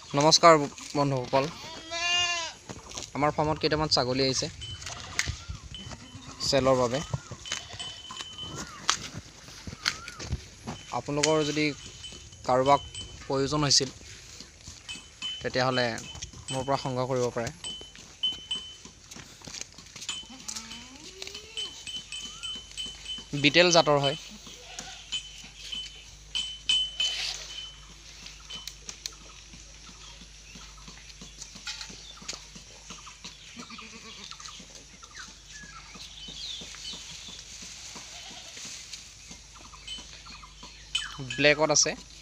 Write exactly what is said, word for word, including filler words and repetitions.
নমস্কাৰ বন্ধুসকল, আমাৰ ফাৰ্মত কেইটামান ছাগলী আহিছে চেলৰ বাবে। আপোনালোকৰ যদি কাৰোবাক প্ৰয়োজন হৈছিল তেতিয়াহ'লে মোৰ পৰা সংগ্ৰহ কৰিব পাৰে। বিটেল জাতৰ হয়। ব্লেকত আছে।